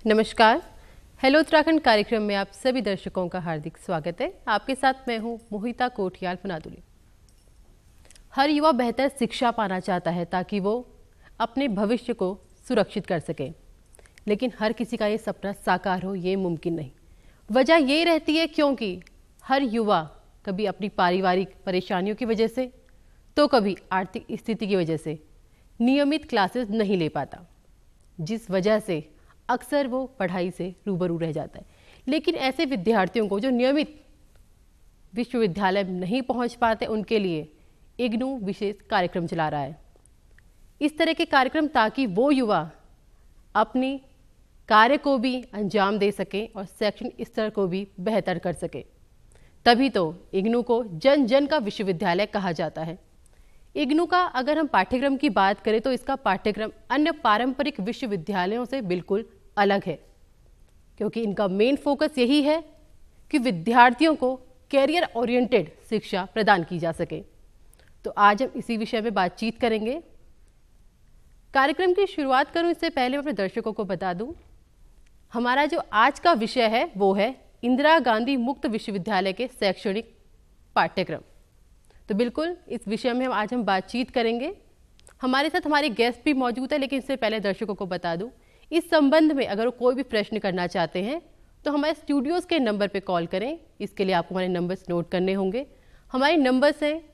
नमस्कार, हेलो उत्तराखंड कार्यक्रम में आप सभी दर्शकों का हार्दिक स्वागत है। आपके साथ मैं हूं मोहिता कोठियाल फनादुली। हर युवा बेहतर शिक्षा पाना चाहता है ताकि वो अपने भविष्य को सुरक्षित कर सके, लेकिन हर किसी का ये सपना साकार हो ये मुमकिन नहीं। वजह ये रहती है क्योंकि हर युवा कभी अपनी पारिवारिक परेशानियों की वजह से तो कभी आर्थिक स्थिति की वजह से नियमित क्लासेस नहीं ले पाता, जिस वजह से अक्सर वो पढ़ाई से रूबरू रह जाता है। लेकिन ऐसे विद्यार्थियों को जो नियमित विश्वविद्यालय नहीं पहुंच पाते, उनके लिए इग्नू विशेष कार्यक्रम चला रहा है। इस तरह के कार्यक्रम ताकि वो युवा अपनी कार्य को भी अंजाम दे सके और शैक्षणिक स्तर को भी बेहतर कर सके। तभी तो इग्नू को जन जन का विश्वविद्यालय कहा जाता है। इग्नू का अगर हम पाठ्यक्रम की बात करें तो इसका पाठ्यक्रम अन्य पारंपरिक विश्वविद्यालयों से बिल्कुल अलग है, क्योंकि इनका मेन फोकस यही है कि विद्यार्थियों को कैरियर ओरिएंटेड शिक्षा प्रदान की जा सके। तो आज हम इसी विषय में बातचीत करेंगे। कार्यक्रम की शुरुआत करूं इससे पहले मैं अपने दर्शकों को बता दूं, हमारा जो आज का विषय है वो है इंदिरा गांधी मुक्त विश्वविद्यालय के शैक्षणिक पाठ्यक्रम। तो बिल्कुल इस विषय में आज हम बातचीत करेंगे। हमारे साथ हमारे गेस्ट भी मौजूद है, लेकिन इससे पहले दर्शकों को बता दूं, इस संबंध में अगर कोई भी प्रश्न करना चाहते हैं तो हमारे स्टूडियोज़ के नंबर पे कॉल करें। इसके लिए आपको हमारे नंबर्स नोट करने होंगे। हमारे नंबर्स हैं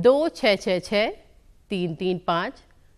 2666-335,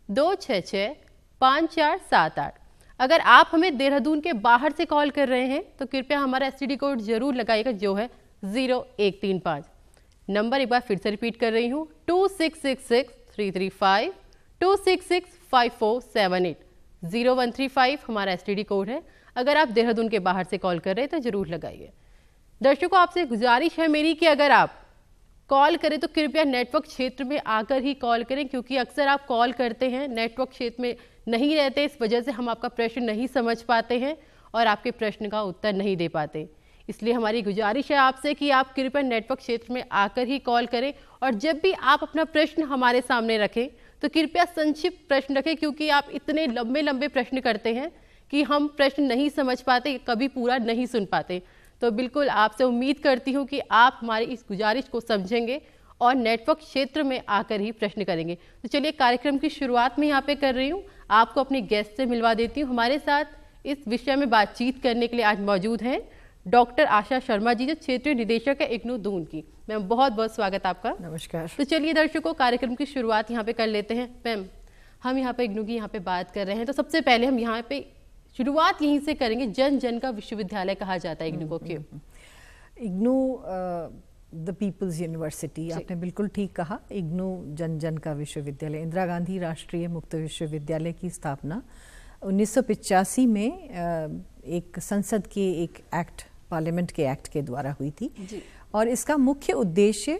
266-5478। अगर आप हमें देहरादून के बाहर से कॉल कर रहे हैं तो कृपया हमारा STD कोड जरूर लगाइएगा, जो है 0135। नंबर एक बार फिर से रिपीट कर रही हूँ, 2666-335, 266-5478, 0135 हमारा STD कोड है। अगर आप देहरादून के बाहर से कॉल कर रहे हैं तो जरूर लगाइए। दर्शकों, आपसे गुजारिश है मेरी कि अगर आप कॉल करें तो कृपया नेटवर्क क्षेत्र में आकर ही कॉल करें, क्योंकि अक्सर आप कॉल करते हैं नेटवर्क क्षेत्र में नहीं रहते, इस वजह से हम आपका प्रश्न नहीं समझ पाते हैं और आपके प्रश्न का उत्तर नहीं दे पाते। इसलिए हमारी गुजारिश है आपसे कि आप कृपया नेटवर्क क्षेत्र में आकर ही कॉल करें, और जब भी आप अपना प्रश्न हमारे सामने रखें तो कृपया संक्षिप्त प्रश्न रखें, क्योंकि आप इतने लंबे लंबे प्रश्न करते हैं कि हम प्रश्न नहीं समझ पाते, कभी पूरा नहीं सुन पाते। तो बिल्कुल आपसे उम्मीद करती हूँ कि आप हमारी इस गुजारिश को समझेंगे और नेटवर्क क्षेत्र में आकर ही प्रश्न करेंगे। तो चलिए कार्यक्रम की शुरुआत में यहाँ पे कर रही हूँ, आपको अपने गेस्ट से मिलवा देती हूँ। हमारे साथ इस विषय में बातचीत करने के लिए आज मौजूद हैं डॉक्टर आशा शर्मा जी, जो क्षेत्रीय निदेशक है इग्नू दून की। मैम, बहुत बहुत स्वागत आपका। नमस्कार। तो चलिए दर्शकों, कार्यक्रम की शुरुआत यहाँ पे कर लेते हैं। मैम, हम यहाँ पे इग्नू की यहाँ पे बात कर रहे हैं, तो सबसे पहले हम यहाँ पे शुरुआत यहीं से करेंगे, जन जन का विश्वविद्यालय कहा जाता है इग्नू को क्यों? इग्नू द पीपल्स यूनिवर्सिटी, आपने बिल्कुल ठीक कहा। इग्नू जन जन का विश्वविद्यालय, इंदिरा गांधी राष्ट्रीय मुक्त विश्वविद्यालय की स्थापना 1985 में एक संसद के एक एक्ट, पार्लियामेंट के एक्ट के द्वारा हुई थी जी। और इसका मुख्य उद्देश्य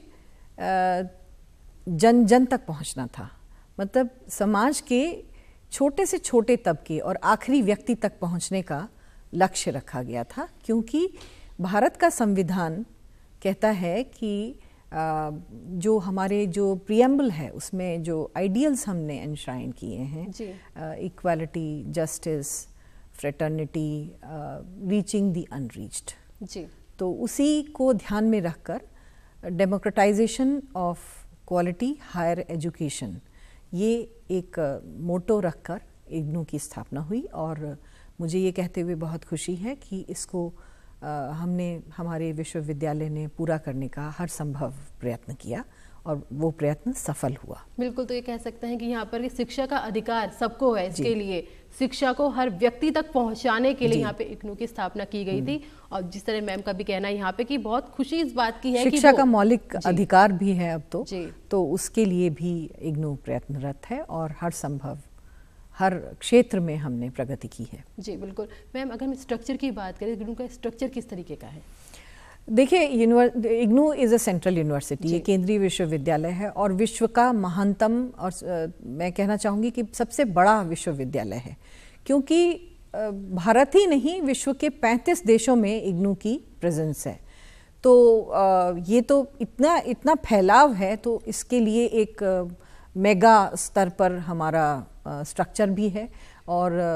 जन जन तक पहुंचना था, मतलब समाज के छोटे से छोटे तबके और आखिरी व्यक्ति तक पहुंचने का लक्ष्य रखा गया था, क्योंकि भारत का संविधान कहता है कि जो हमारे जो प्रियम्बल है उसमें जो आइडियल्स हमने एनश्राइन किए हैं, equality, justice, fraternity, reaching the unreached जी, तो उसी को ध्यान में रखकर democratization of quality higher education, ये एक मोटो रखकर इग्नू की स्थापना हुई। और मुझे ये कहते हुए बहुत खुशी है कि इसको हमने, हमारे विश्वविद्यालय ने पूरा करने का हर संभव प्रयत्न किया और वो प्रयत्न सफल हुआ। बिल्कुल, तो ये कह सकते हैं कि यहाँ पर शिक्षा का अधिकार सबको है, इसके लिए शिक्षा को हर व्यक्ति तक पहुँचाने के लिए यहाँ पे इग्नू की स्थापना की गई थी। और जिस तरह मैम का भी कहना है यहाँ पे कि बहुत खुशी इस बात की है कि शिक्षा का मौलिक अधिकार भी है अब तो उसके लिए भी इग्नू प्रयत्नरत है और हर संभव हर क्षेत्र में हमने प्रगति की है जी। बिल्कुल मैम, अगर हम स्ट्रक्चर की बात करें, इग्नू का स्ट्रक्चर किस तरीके का है? देखिए, IGNOU is a central university, ये केंद्रीय विश्वविद्यालय है और विश्व का महानतम और मैं कहना चाहूँगी कि सबसे बड़ा विश्वविद्यालय है, क्योंकि भारत ही नहीं विश्व के 35 देशों में इग्नू की प्रेजेंस है। तो ये तो इतना फैलाव है, तो इसके लिए एक मेगा स्तर पर हमारा स्ट्रक्चर भी है और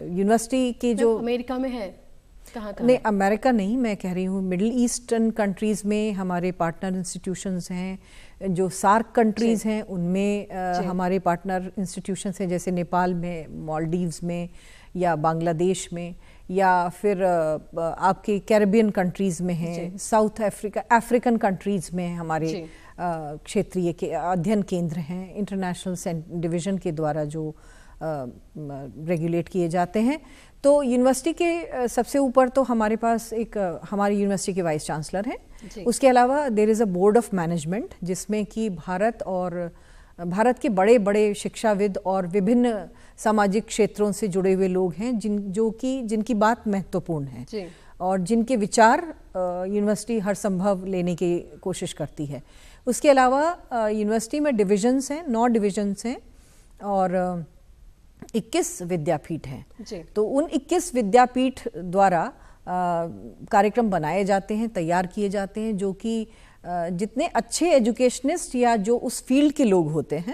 यूनिवर्सिटी के जो अमेरिका में है, कहाँ नहीं अमेरिका नहीं, मैं कह रही हूँ मिडिल ईस्टर्न कंट्रीज़ में हमारे पार्टनर इंस्टीट्यूशंस हैं, जो सार्क कंट्रीज़ हैं उनमें हमारे पार्टनर इंस्टीट्यूशंस हैं, जैसे नेपाल में, मालदीव्स में, या बांग्लादेश में, या फिर आपके कैरिबियन कंट्रीज़ में हैं, साउथ अफ्रीकन कंट्रीज़ में हमारे क्षेत्रीय के अध्ययन केंद्र हैं, इंटरनेशनल डिवीज़न के द्वारा जो रेगुलेट किए जाते हैं। तो यूनिवर्सिटी के सबसे ऊपर तो हमारे पास एक हमारी यूनिवर्सिटी के वाइस चांसलर हैं, उसके अलावा there is a board of management जिसमें कि भारत के बड़े बड़े शिक्षाविद और विभिन्न सामाजिक क्षेत्रों से जुड़े हुए लोग हैं जिनकी बात महत्वपूर्ण है और जिनके विचार यूनिवर्सिटी हर संभव लेने की कोशिश करती है। उसके अलावा यूनिवर्सिटी में डिविजन्स हैं, 9 डिविजन्स हैं और 21 विद्यापीठ हैं। तो उन 21 विद्यापीठ द्वारा कार्यक्रम बनाए जाते हैं, तैयार किए जाते हैं, जो कि जितने अच्छे एजुकेशनिस्ट या जो उस फील्ड के लोग होते हैं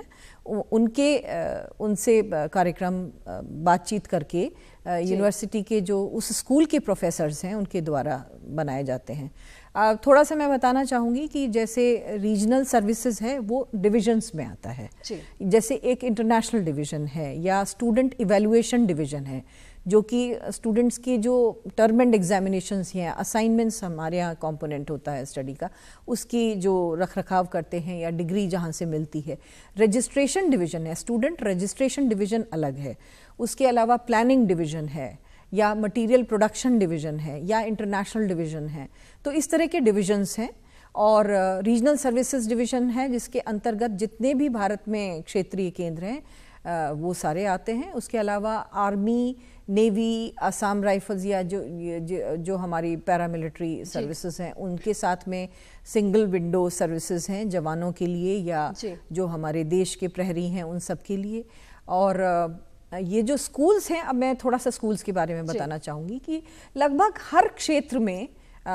उनसे कार्यक्रम बातचीत करके यूनिवर्सिटी के जो उस स्कूल के प्रोफेसर्स हैं उनके द्वारा बनाए जाते हैं। थोड़ा सा मैं बताना चाहूँगी कि जैसे रीजनल सर्विसेज है वो डिविजन्स में आता है, जैसे एक इंटरनेशनल डिवीज़न है या स्टूडेंट इवैल्यूएशन डिवीज़न है, जो कि स्टूडेंट्स की जो टर्म एंड एग्जामिनेशंस हैं, असाइनमेंट्स हमारे यहाँ कंपोनेंट होता है स्टडी का, उसकी जो रखरखाव करते हैं या डिग्री जहाँ से मिलती है। रजिस्ट्रेशन डिवीज़न है, स्टूडेंट रजिस्ट्रेशन डिवीज़न अलग है। उसके अलावा प्लानिंग डिवीज़न है या मटेरियल प्रोडक्शन डिवीज़न है या इंटरनेशनल डिवीज़न है। तो इस तरह के डिविजन्स हैं और रीजनल सर्विसेज डिवीज़न है जिसके अंतर्गत जितने भी भारत में क्षेत्रीय केंद्र हैं वो सारे आते हैं। उसके अलावा आर्मी, नेवी, असम राइफल्स या जो हमारी पैरामिलिट्री सर्विसेज हैं उनके साथ में सिंगल विंडो सर्विसेज हैं जवानों के लिए या जो हमारे देश के प्रहरी हैं उन सब के लिए। और ये जो स्कूल्स हैं, अब मैं थोड़ा सा स्कूल्स के बारे में बताना चाहूँगी कि लगभग हर क्षेत्र में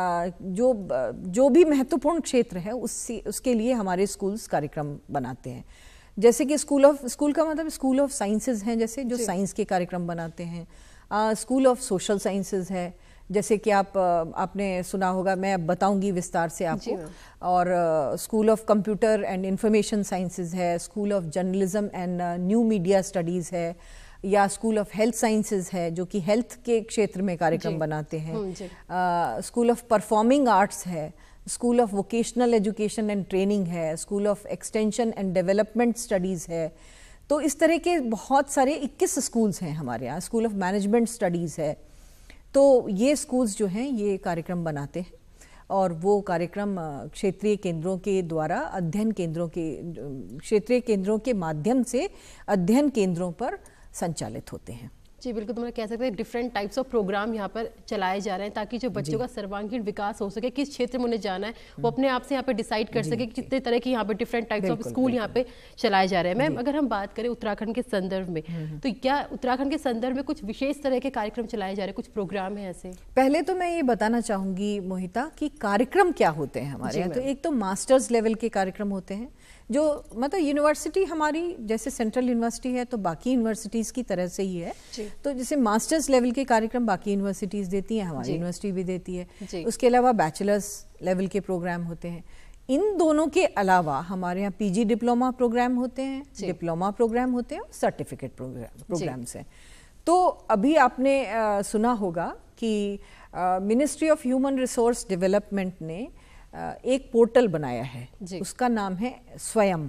जो भी महत्वपूर्ण क्षेत्र है उसके लिए हमारे स्कूल्स कार्यक्रम बनाते हैं। जैसे कि स्कूल का मतलब स्कूल ऑफ साइंसेज हैं, जैसे जो साइंस के कार्यक्रम बनाते हैं। स्कूल ऑफ सोशल साइंसेज है, जैसे कि आपने सुना होगा, मैं अब बताऊंगी विस्तार से आपको। और school of computer and information sciences है, school of journalism and new media studies है, या स्कूल ऑफ हेल्थ साइंसेज है जो कि हेल्थ के क्षेत्र में कार्यक्रम बनाते हैं। स्कूल ऑफ परफॉर्मिंग आर्ट्स है, school of vocational education and training है, school of extension and development studies है। तो इस तरह के बहुत सारे 21 स्कूल्स हैं हमारे यहाँ। स्कूल ऑफ मैनेजमेंट स्टडीज़ है। तो ये स्कूल्स जो हैं ये कार्यक्रम बनाते हैं और वो कार्यक्रम क्षेत्रीय केंद्रों के द्वारा क्षेत्रीय केंद्रों के माध्यम से अध्ययन केंद्रों पर संचालित होते हैं। जी बिल्कुल, तो मैं कह सकते हैं डिफरेंट टाइप्स ऑफ प्रोग्राम यहाँ पर चलाए जा रहे हैं ताकि जो बच्चों का सर्वांगीण विकास हो सके, किस क्षेत्र में उन्हें जाना है वो अपने आप से यहाँ पे डिसाइड कर सके कि कितने तरह के यहाँ पे डिफरेंट टाइप्स ऑफ स्कूल यहाँ पे चलाए जा रहे हैं। मैम, अगर हम बात करें उत्तराखंड के संदर्भ में, तो क्या उत्तराखंड के संदर्भ में कुछ विशेष तरह के कार्यक्रम चलाए जा रहे हैं, कुछ प्रोग्राम है ऐसे? पहले तो मैं ये बताना चाहूँगी मोहिता कि कार्यक्रम क्या होते हैं हमारे यहाँ। तो एक तो मास्टर्स लेवल के कार्यक्रम होते हैं, जो मतलब यूनिवर्सिटी हमारी जैसे सेंट्रल यूनिवर्सिटी है तो बाकी यूनिवर्सिटीज़ की तरह से ही है। तो जैसे मास्टर्स लेवल के कार्यक्रम बाकी यूनिवर्सिटीज़ देती हैं, हमारी यूनिवर्सिटी भी देती है। उसके अलावा बैचलर्स लेवल के प्रोग्राम होते हैं। इन दोनों के अलावा हमारे यहाँ पीजी डिप्लोमा प्रोग्राम होते हैं, डिप्लोमा प्रोग्राम होते हैं, सर्टिफिकेट प्रोग्राम्स हैं। तो अभी आपने सुना होगा कि ministry of human resource development ने एक पोर्टल बनाया है, उसका नाम है Swayam,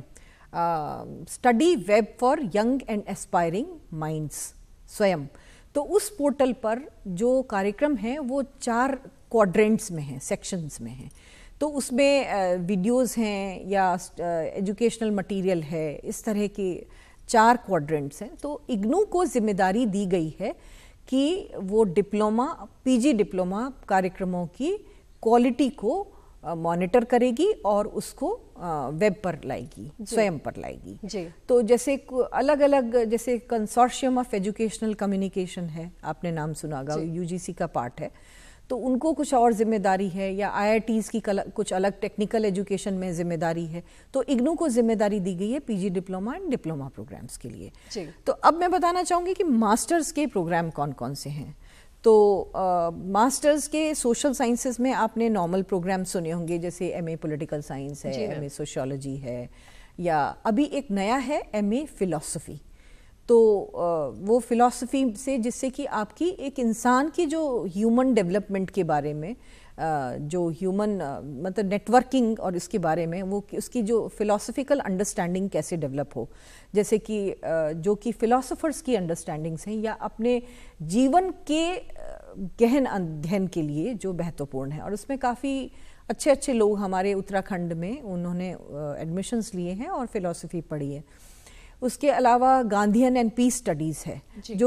study web for young and aspiring minds, Swayam. तो उस पोर्टल पर जो कार्यक्रम हैं वो 4 क्वाड्रेंट्स में हैं, सेक्शंस में हैं। तो उसमें वीडियोस हैं या एजुकेशनल मटेरियल है, इस तरह के 4 क्वाड्रेंट्स हैं। तो इग्नू को जिम्मेदारी दी गई है कि वो डिप्लोमा, पीजी डिप्लोमा कार्यक्रमों की क्वालिटी को मॉनिटर करेगी और उसको वेब पर लाएगी, स्वयं पर लाएगी। तो जैसे अलग अलग, जैसे कंसोर्शियम ऑफ एजुकेशनल कम्युनिकेशन है, आपने नाम सुना होगा, यूजीसी का पार्ट है। तो उनको कुछ और जिम्मेदारी है, या IITs की कुछ अलग टेक्निकल एजुकेशन में जिम्मेदारी है, तो इग्नू को जिम्मेदारी दी गई है PG diploma and diploma programmes के लिए। तो अब मैं बताना चाहूँगी कि मास्टर्स के प्रोग्राम कौन कौन से हैं। तो मास्टर्स के सोशल साइंसेज में आपने नॉर्मल प्रोग्राम सुने होंगे, जैसे MA पॉलिटिकल साइंस है, MA सोशियोलॉजी है, या अभी एक नया है MA फिलॉसफी। तो वो फिलॉसफी से, जिससे कि आपकी एक इंसान की जो ह्यूमन डेवलपमेंट के बारे में, जो ह्यूमन मतलब नेटवर्किंग और इसके बारे में, वो उसकी जो फिलॉसफिकल अंडरस्टैंडिंग कैसे डेवलप हो, जैसे कि जो कि फिलॉसफर्स की अंडरस्टैंडिंग्स हैं, या अपने जीवन के गहन अध्ययन के लिए जो महत्वपूर्ण है। और उसमें काफ़ी अच्छे अच्छे लोग हमारे उत्तराखंड में उन्होंने एडमिशन्स लिए हैं और फिलॉसफी पढ़ी है। उसके अलावा गांधीयन एंड पीस स्टडीज़ है,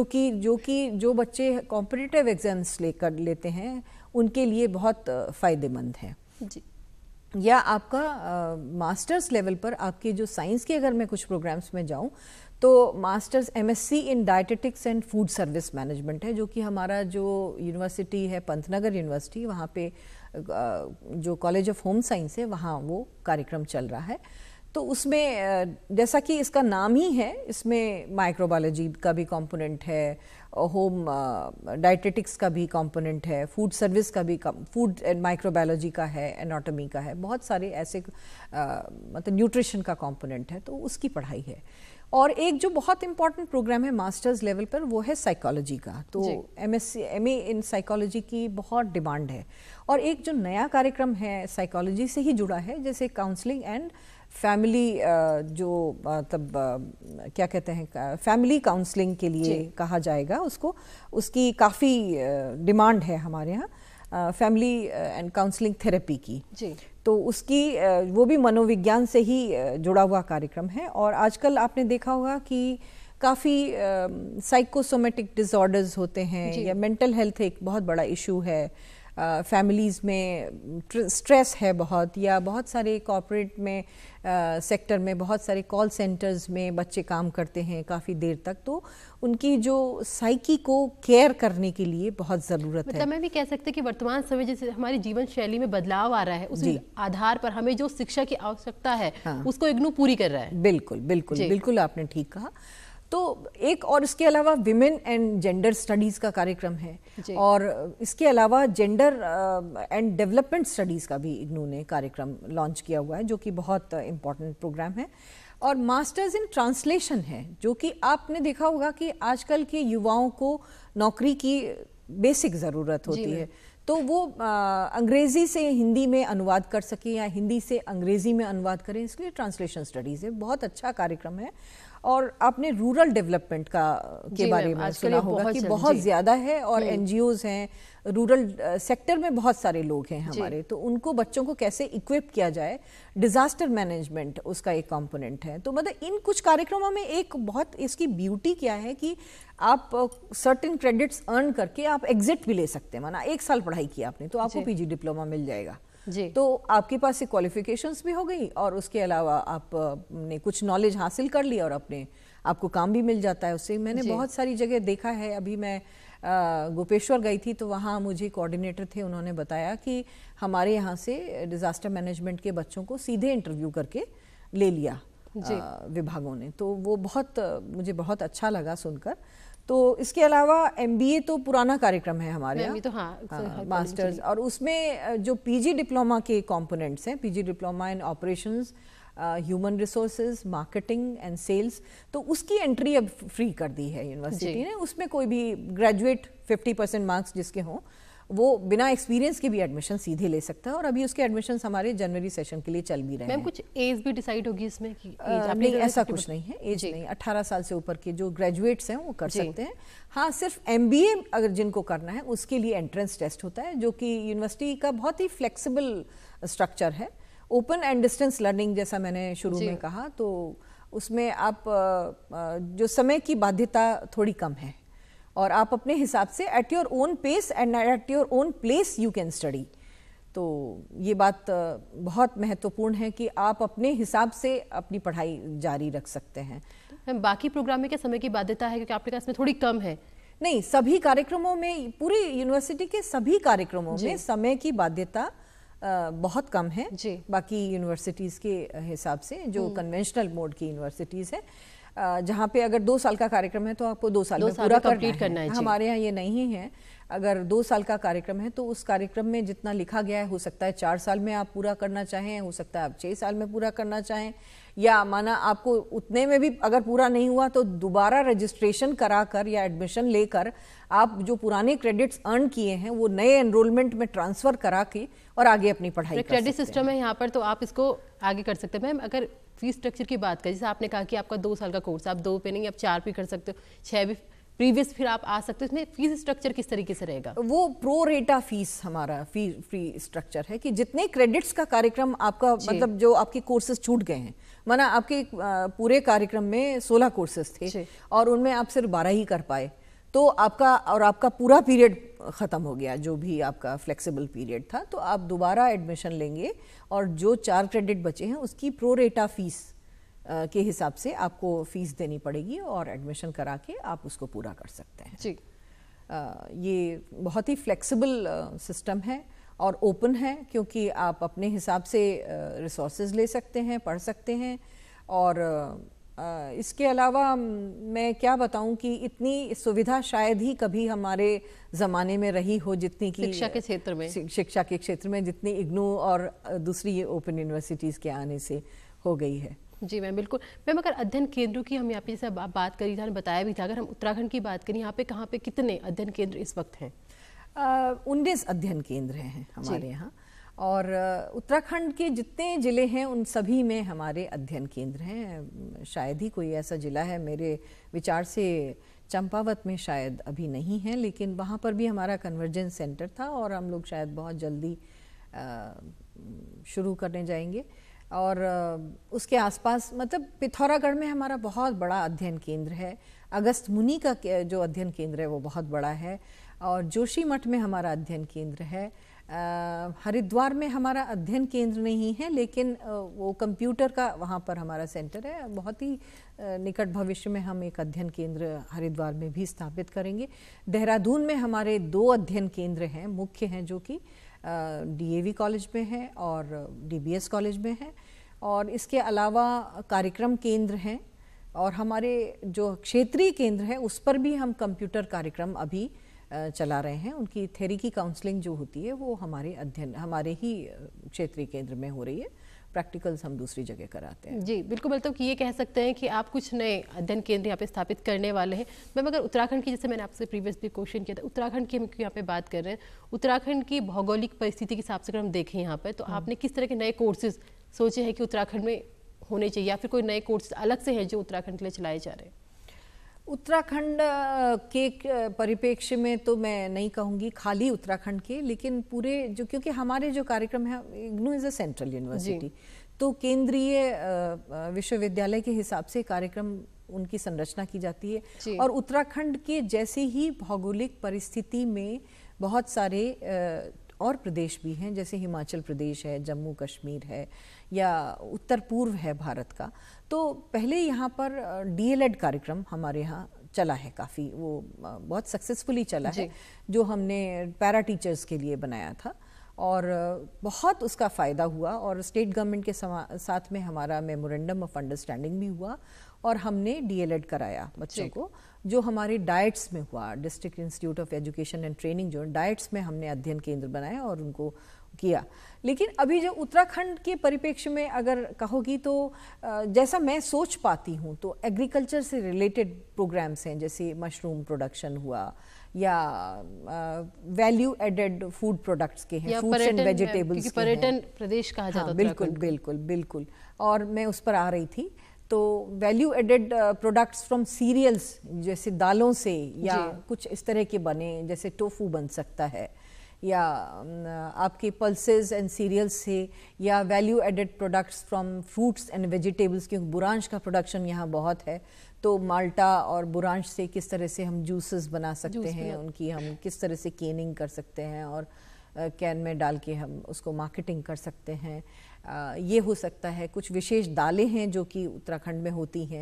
जो बच्चे कॉम्पिटिटिव एग्जाम्स लेते हैं उनके लिए बहुत फ़ायदेमंद है जी। या आपका मास्टर्स लेवल पर आपके जो साइंस के, अगर मैं कुछ प्रोग्राम्स में जाऊं, तो masters MSc in dietetics and food service management है, जो कि हमारा जो यूनिवर्सिटी है पंतनगर यूनिवर्सिटी, वहाँ पे जो कॉलेज ऑफ होम साइंस है वहाँ वो कार्यक्रम चल रहा है। तो उसमें जैसा कि इसका नाम ही है, इसमें माइक्रोबायोलॉजी का भी कंपोनेंट है, होम डाइटेटिक्स का भी कंपोनेंट है, फूड सर्विस का भी, फूड एंड माइक्रोबायोलॉजी का है, एनाटॉमी का है, बहुत सारे ऐसे मतलब न्यूट्रिशन का कंपोनेंट है, तो उसकी पढ़ाई है। और एक जो बहुत इंपॉर्टेंट प्रोग्राम है मास्टर्स लेवल पर, वो है साइकोलॉजी का। तो MA इन साइकोलॉजी की बहुत डिमांड है। और एक जो नया कार्यक्रम है साइकोलॉजी से ही जुड़ा है, जैसे काउंसलिंग एंड फैमिली, जो तब क्या कहते हैं, फैमिली काउंसलिंग के लिए कहा जाएगा उसको, उसकी काफ़ी डिमांड है हमारे यहाँ, फैमिली एंड काउंसलिंग थेरेपी की जी। तो उसकी वो भी मनोविज्ञान से ही जुड़ा हुआ कार्यक्रम है। और आजकल आपने देखा होगा कि काफ़ी साइकोसोमेटिक डिसऑर्डर्स होते हैं, या मेंटल हेल्थ एक बहुत बड़ा इशू है, फैमिलीज़ में स्ट्रेस है बहुत, या बहुत सारे कॉर्पोरेट में सेक्टर में बहुत सारे कॉल सेंटर्स में बच्चे काम करते हैं काफ़ी देर तक, तो उनकी जो साइकी को केयर करने के लिए बहुत ज़रूरत है। मतलब मैं भी कह सकते कि वर्तमान समय जैसे हमारी जीवन शैली में बदलाव आ रहा है, उस आधार पर हमें जो शिक्षा की आवश्यकता है उसको इग्नू पूरी कर रहा है। बिल्कुल बिल्कुल बिल्कुल, आपने ठीक कहा। तो एक और इसके अलावा विमेन एंड जेंडर स्टडीज़ का कार्यक्रम है, और इसके अलावा जेंडर एंड डेवलपमेंट स्टडीज़ का भी इग्नू ने कार्यक्रम लॉन्च किया हुआ है, जो कि बहुत इम्पॉर्टेंट प्रोग्राम है। और मास्टर्स इन ट्रांसलेशन है, जो कि आपने देखा होगा कि आजकल के युवाओं को नौकरी की बेसिक ज़रूरत होती है, तो वो अंग्रेज़ी से हिंदी में अनुवाद कर सके या हिंदी से अंग्रेज़ी में अनुवाद करें, इसलिए ट्रांसलेशन स्टडीज़ है, बहुत अच्छा कार्यक्रम है। और आपने रूरल डेवलपमेंट के बारे में सुना होगा कि बहुत ज़्यादा है, और NGOs हैं, रूरल सेक्टर में बहुत सारे लोग हैं हमारे, तो उनको बच्चों को कैसे इक्विप किया जाए, डिज़ास्टर मैनेजमेंट उसका एक कंपोनेंट है। तो मतलब इन कुछ कार्यक्रमों में एक बहुत इसकी ब्यूटी क्या है कि आप सर्टेन क्रेडिट्स अर्न करके आप एग्जिट भी ले सकते हैं, माना 1 साल पढ़ाई की आपने तो आपको PG डिप्लोमा मिल जाएगा जी। तो आपके पास से क्वालिफिकेशंस भी हो गई, और उसके अलावा आपने कुछ नॉलेज हासिल कर ली, और आपको काम भी मिल जाता है उससे। मैंने बहुत सारी जगह देखा है, अभी मैं गोपेश्वर गई थी तो वहाँ मुझे कोऑर्डिनेटर थे, उन्होंने बताया कि हमारे यहाँ से डिज़ास्टर मैनेजमेंट के बच्चों को सीधे इंटरव्यू करके ले लिया विभागों ने, तो वो मुझे बहुत अच्छा लगा सुनकर। तो इसके अलावा MBA तो पुराना कार्यक्रम है हमारे यहाँ, तो मास्टर्स, और उसमें जो PG डिप्लोमा के कंपोनेंट्स हैं, PG diploma in operations, human resources, marketing and sales, तो उसकी एंट्री अब फ्री कर दी है यूनिवर्सिटी ने। उसमें कोई भी ग्रेजुएट 50% मार्क्स जिसके हों, वो बिना एक्सपीरियंस के भी एडमिशन सीधे ले सकता है, और अभी उसके एडमिशंस हमारे जनवरी सेशन के लिए चल भी रहे हैं। मैम कुछ एज भी डिसाइड होगी इसमें कि नहीं, ऐसा कुछ नहीं है, एज नहीं, 18 साल से ऊपर के जो ग्रेजुएट्स हैं वो कर सकते हैं। हाँ, सिर्फ MBA अगर जिनको करना है उसके लिए एंट्रेंस टेस्ट होता है, जो कि यूनिवर्सिटी का बहुत ही फ्लेक्सिबल स्ट्रक्चर है, ओपन एंड डिस्टेंस लर्निंग, जैसा मैंने शुरू में कहा। तो उसमें आप जो समय की बाध्यता थोड़ी कम है, और आप अपने हिसाब से at your own pace and at your own place you can study. तो ये बात बहुत महत्वपूर्ण है कि आप अपने हिसाब से अपनी पढ़ाई जारी रख सकते हैं। बाकी प्रोग्राम में क्या समय की बाध्यता है, क्योंकि आपके पास में थोड़ी कम है? नहीं, सभी कार्यक्रमों में, पूरी यूनिवर्सिटी के सभी कार्यक्रमों में समय की बाध्यता बहुत कम है बाकी यूनिवर्सिटीज़ के हिसाब से, जो कन्वेंशनल मोड की यूनिवर्सिटीज़ है, जहाँ पे अगर 2 साल का कार्यक्रम है तो आपको 2 साल में पूरा करना है। हमारे यहाँ ये नहीं है। अगर 2 साल का कार्यक्रम है तो उस कार्यक्रम में जितना लिखा गया है, हो सकता है 4 साल में आप पूरा करना चाहें, हो सकता है आप 6 साल में पूरा करना चाहें, या माना आपको उतने में भी अगर पूरा नहीं हुआ तो दोबारा रजिस्ट्रेशन कराकर या एडमिशन लेकर आप जो पुराने क्रेडिट्स अर्न किए हैं वो नए एनरोलमेंट में ट्रांसफर करा के और आगे अपनी पढ़ाई कर सकते हैं। क्रेडिट सिस्टम है यहाँ पर, तो आप इसको आगे कर सकते हैं। मैम, अगर फीस स्ट्रक्चर की बात करें, जैसे आपने कहा कि आपका 2 साल का कोर्स, आप 2 पे नहीं, आप 4 भी कर सकते हो, 6 भी प्रीवियस फिर आप आ सकते हो। इसमें फीस स्ट्रक्चर किस तरीके से रहेगा? वो प्रो रेटा फीस हमारा फ्री स्ट्रक्चर है कि जितने क्रेडिट्स का कार्यक्रम आपका, मतलब जो आपके कोर्सेज छूट गए हैं, माना आपके पूरे कार्यक्रम में 16 कोर्सेज थे और उनमें आप सिर्फ 12 ही कर पाए, तो आपका पूरा पीरियड ख़त्म हो गया, जो भी आपका फ्लेक्सिबल पीरियड था, तो आप दोबारा एडमिशन लेंगे और जो 4 क्रेडिट बचे हैं उसकी प्रो रेटा फीस के हिसाब से आपको फीस देनी पड़ेगी और एडमिशन करा के आप उसको पूरा कर सकते हैं जी। ये बहुत ही फ्लेक्सिबल सिस्टम है और ओपन है, क्योंकि आप अपने हिसाब से रिसोर्सेज ले सकते हैं, पढ़ सकते हैं। और इसके अलावा मैं क्या बताऊं कि इतनी सुविधा शायद ही कभी हमारे ज़माने में रही हो जितनी की शिक्षा के क्षेत्र में जितनी इग्नू और दूसरी ओपन यूनिवर्सिटीज़ के आने से हो गई है। जी मैम, बिल्कुल। मैम, अगर अध्ययन केंद्रों की हम यहाँ पे जैसे बात करी था, बताया भी था, अगर हम उत्तराखंड की बात करें, यहाँ पे कहाँ पे कितने अध्ययन केंद्र इस वक्त हैं? 19 अध्ययन केंद्र हैं हमारे यहाँ, और उत्तराखंड के जितने ज़िले हैं उन सभी में हमारे अध्ययन केंद्र हैं। शायद ही कोई ऐसा ज़िला है, मेरे विचार से चंपावत में शायद अभी नहीं है, लेकिन वहाँ पर भी हमारा कन्वर्जेंस सेंटर था और हम लोग शायद बहुत जल्दी शुरू करने जाएंगे। और उसके आसपास, मतलब पिथौरागढ़ में हमारा बहुत बड़ा अध्ययन केंद्र है, अगस्त मुनि का जो अध्ययन केंद्र है वो बहुत बड़ा है, और जोशीमठ में हमारा अध्ययन केंद्र है। हरिद्वार में हमारा अध्ययन केंद्र नहीं है, लेकिन वो कंप्यूटर का वहाँ पर हमारा सेंटर है। बहुत ही निकट भविष्य में हम एक अध्ययन केंद्र हरिद्वार में भी स्थापित करेंगे। देहरादून में हमारे 2 अध्ययन केंद्र हैं, मुख्य हैं, जो कि DAV कॉलेज में है और DBS कॉलेज में है, और इसके अलावा कार्यक्रम केंद्र हैं, और हमारे जो क्षेत्रीय केंद्र है उस पर भी हम कंप्यूटर कार्यक्रम अभी चला रहे हैं। उनकी थ्योरी की काउंसलिंग जो होती है वो हमारे ही क्षेत्रीय केंद्र में हो रही है, प्रैक्टिकल्स हम दूसरी जगह कराते हैं। जी बिल्कुल, मतलब कि ये कह सकते हैं कि आप कुछ नए अध्ययन केंद्र यहाँ पे स्थापित करने वाले हैं। मैम, अगर उत्तराखंड की, जैसे मैंने आपसे प्रीवियस भी क्वेश्चन किया था, उत्तराखंड की हम यहाँ पे बात कर रहे हैं, उत्तराखंड की भौगोलिक परिस्थिति के हिसाब से अगर हम देखें यहाँ पर, तो आपने किस तरह के नए कोर्सेज सोचे हैं कि उत्तराखंड में होने चाहिए, या फिर कोई नए कोर्सेज अलग से हैं जो उत्तराखंड के लिए चलाए जा रहे हैं? उत्तराखंड के परिप्रेक्ष्य में तो मैं नहीं कहूँगी खाली उत्तराखंड के, लेकिन पूरे जो, क्योंकि हमारे जो कार्यक्रम है, IGNOU is a central university, तो केंद्रीय विश्वविद्यालय के हिसाब से कार्यक्रम उनकी संरचना की जाती है। और उत्तराखंड के जैसे ही भौगोलिक परिस्थिति में बहुत सारे और प्रदेश भी हैं, जैसे हिमाचल प्रदेश है, जम्मू कश्मीर है, या उत्तर पूर्व है भारत का। तो पहले यहाँ पर DLED कार्यक्रम हमारे यहाँ चला है काफ़ी, वो बहुत सक्सेसफुली चला है, जो हमने पैरा टीचर्स के लिए बनाया था, और बहुत उसका फ़ायदा हुआ। और स्टेट गवर्नमेंट के साथ में हमारा मेमोरेंडम ऑफ अंडरस्टैंडिंग भी हुआ, और हमने DLED कराया बच्चों को, जो हमारे डाइट्स में हुआ, district institute of education and training, जो डाइट्स में हमने अध्ययन केंद्र बनाया और उनको किया। लेकिन अभी जो उत्तराखंड के परिप्रेक्ष्य में अगर कहोगी, तो जैसा मैं सोच पाती हूँ, तो एग्रीकल्चर से रिलेटेड प्रोग्राम्स हैं, जैसे मशरूम प्रोडक्शन हुआ, या वैल्यू एडेड फूड प्रोडक्ट्स के हैं, फ्रूट्स एंड वेजिटेबल्स के, पर्यटन प्रदेश कहा जाता है। बिल्कुल बिल्कुल बिल्कुल, और मैं उस पर आ रही थी। तो value added products from cereals, जैसे दालों से या कुछ इस तरह के बने, जैसे टोफू बन सकता है, या आपके पल्सेस एंड सीरियल्स से, या value added products from fruits and vegetables, क्योंकि बुरांश का प्रोडक्शन यहाँ बहुत है, तो माल्टा और बुरांश से किस तरह से हम जूसेस बना सकते हैं, उनकी हम किस तरह से केनिंग कर सकते हैं और कैन में डाल के हम उसको मार्केटिंग कर सकते हैं। ये हो सकता है। कुछ विशेष दालें हैं जो कि उत्तराखंड में होती हैं,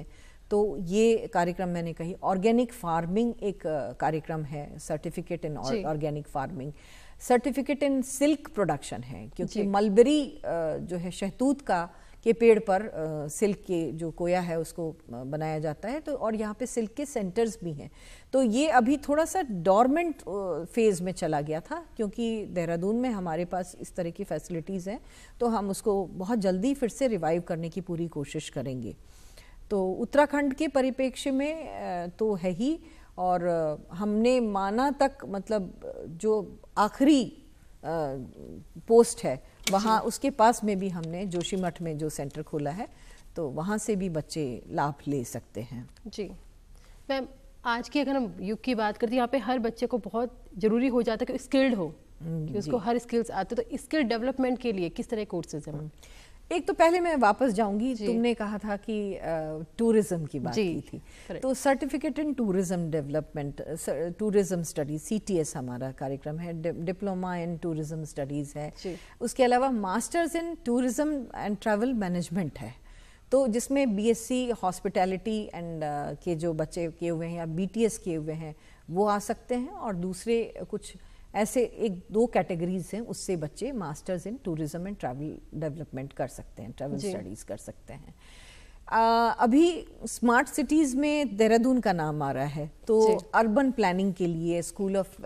तो ये कार्यक्रम मैंने कही। ऑर्गेनिक फार्मिंग एक कार्यक्रम है, certificate in organic farming, certificate in silk production है, क्योंकि मलबेरी जो है शहतूत का के पेड़ पर सिल्क के जो कोया है उसको बनाया जाता है। तो और यहाँ पे सिल्क के सेंटर्स भी हैं। तो ये अभी थोड़ा सा डॉर्मेंट फेज में चला गया था, क्योंकि देहरादून में हमारे पास इस तरह की फैसिलिटीज़ हैं, तो हम उसको बहुत जल्दी फिर से रिवाइव करने की पूरी कोशिश करेंगे। तो उत्तराखंड के परिप्रेक्ष्य में तो है ही, और हमने माना तक मतलब जो आखिरी पोस्ट है वहाँ उसके पास में भी हमने जोशीमठ में जो सेंटर खोला है, तो वहाँ से भी बच्चे लाभ ले सकते हैं। जी मैम, आज की अगर हम युग की बात करते हैं, यहाँ पे हर बच्चे को बहुत ज़रूरी हो जाता है कि स्किल्ड हो, कि उसको हर स्किल्स आते, तो स्किल डेवलपमेंट के लिए किस तरह कोर्सेज हैं? एक तो पहले मैं वापस जाऊंगी, तुमने कहा था कि टूरिज्म की बात की थी, तो certificate in tourism development, tourism studies, CTS हमारा कार्यक्रम है, डिप्लोमा इन टूरिज्म स्टडीज है। उसके अलावा masters in tourism and travel management है, तो जिसमें BSc हॉस्पिटैलिटी एंड के जो बच्चे किए हुए हैं या BTS किए हुए हैं वो आ सकते हैं, और दूसरे कुछ ऐसे 1-2 कैटेगरीज हैं, उससे बच्चे masters in tourism and travel development कर सकते हैं, ट्रैवल स्टडीज कर सकते हैं। अभी स्मार्ट सिटीज़ में देहरादून का नाम आ रहा है, तो अर्बन प्लानिंग के लिए स्कूल ऑफ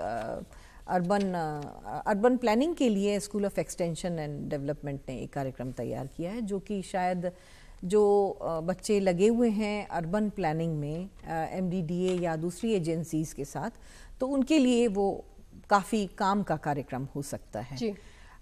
अर्बन प्लानिंग के लिए school of extension and development ने एक कार्यक्रम तैयार किया है, जो कि शायद जो बच्चे लगे हुए हैं अर्बन प्लानिंग में MDDA या दूसरी एजेंसीज के साथ, तो उनके लिए वो काफ़ी काम का कार्यक्रम हो सकता है। जी।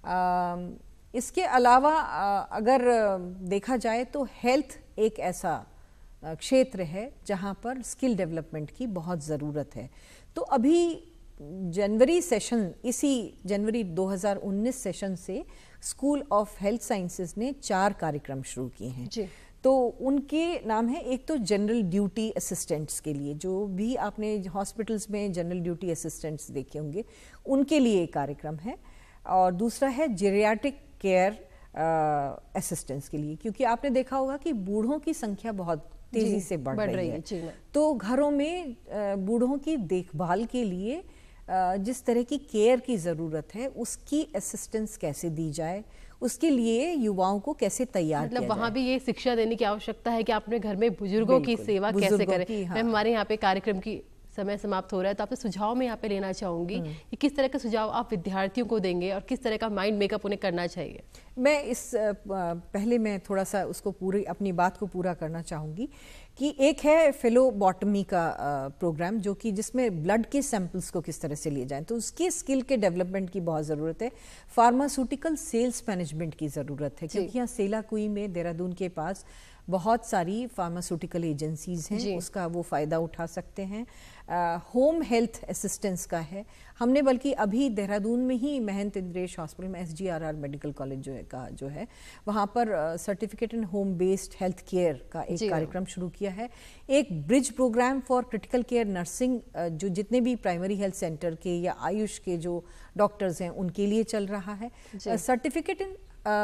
इसके अलावा अगर देखा जाए तो हेल्थ एक ऐसा क्षेत्र है जहाँ पर स्किल डेवलपमेंट की बहुत ज़रूरत है। तो अभी जनवरी सेशन, इसी जनवरी 2019 सेशन से स्कूल ऑफ हेल्थ साइंसेज ने 4 कार्यक्रम शुरू किए हैं। जी। तो उनके नाम है, एक तो जनरल ड्यूटी असिस्टेंट्स के लिए, जो भी आपने हॉस्पिटल्स में जनरल ड्यूटी असिस्टेंट्स देखे होंगे उनके लिए एक कार्यक्रम है, और दूसरा है जेरियाट्रिक केयर असिस्टेंट्स के लिए, क्योंकि आपने देखा होगा कि बूढ़ों की संख्या बहुत तेजी से बढ़ रही है। तो घरों में बूढ़ों की देखभाल के लिए जिस तरह की केयर की ज़रूरत है उसकी असिस्टेंस कैसे दी जाए, उसके लिए युवाओं को कैसे तैयार किया जाए। वहाँ भी ये शिक्षा देने की आवश्यकता है कि आप अपने घर में बुजुर्गों की सेवा कैसे करें। मैं हमारे यहाँ पे कार्यक्रम की समय समाप्त हो रहा है, तो आपसे सुझाव मैं यहाँ पे लेना चाहूँगी कि किस तरह के सुझाव आप विद्यार्थियों को देंगे और किस तरह का माइंड मेकअप उन्हें करना चाहिए। मैं इस पहले मैं थोड़ा सा उसको पूरी अपनी बात को पूरा करना चाहूँगी कि एक है फेलोबॉटमी का प्रोग्राम, जो कि जिसमें ब्लड के सैंपल्स को किस तरह से लिए जाएं, तो उसके स्किल के डेवलपमेंट की बहुत ज़रूरत है। फार्मास्यूटिकल सेल्स मैनेजमेंट की ज़रूरत है, क्योंकि यहाँ सेलाकुई में देहरादून के पास बहुत सारी फार्मास्यूटिकल एजेंसीज हैं, उसका वो फ़ायदा उठा सकते हैं। होम हेल्थ असिस्टेंस का है, हमने बल्कि अभी देहरादून में ही महंत इंद्रेश हॉस्पिटल में SGRR मेडिकल कॉलेज जो है वहाँ पर certificate in home based health care का एक कार्यक्रम शुरू किया है। एक bridge programme for critical care nursing, जो जितने भी प्राइमरी हेल्थ सेंटर के या आयुष के जो डॉक्टर्स हैं उनके लिए चल रहा है। सर्टिफिकेट इन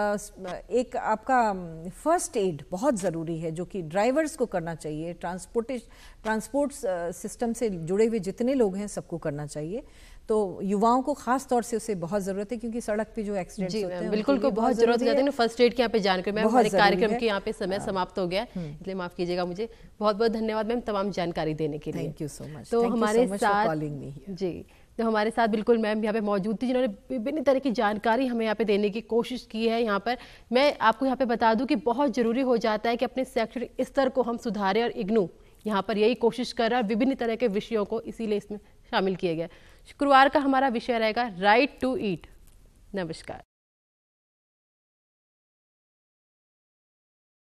एक आपका फर्स्ट एड बहुत ज़रूरी है, जो कि ड्राइवर्स को करना चाहिए, ट्रांसपोर्ट सिस्टम से जुड़े हुए जितने लोग हैं सबको करना चाहिए। तो युवाओं को खास तौर से उसे बहुत ज़रूरत है, क्योंकि सड़क पे जो एक्सीडेंट्स होते हैं बिल्कुल को बहुत ज़रूरत है। फर्स्ट एड के यहाँ पे जानकारी, मैम हमारे कार्यक्रम के यहाँ पे समय समाप्त हो गया, इसलिए माफ़ कीजिएगा मुझे। बहुत बहुत धन्यवाद मैम तमाम जानकारी देने के लिए। Thank you so much. तो हमारे साथ जी, तो हमारे साथ बिल्कुल मैम यहाँ पे मौजूद थी, जिन्होंने विभिन्न तरह की जानकारी हमें यहाँ पे देने की कोशिश की है। यहाँ पर मैं आपको यहाँ पे बता दूं कि बहुत ज़रूरी हो जाता है कि अपने शैक्षणिक स्तर को हम सुधारें, और इग्नू यहाँ पर यही कोशिश कर रहा है विभिन्न तरह के विषयों को, इसीलिए इसमें शामिल किया गया। शुक्रवार का हमारा विषय रहेगा राइट टू ईट। नमस्कार।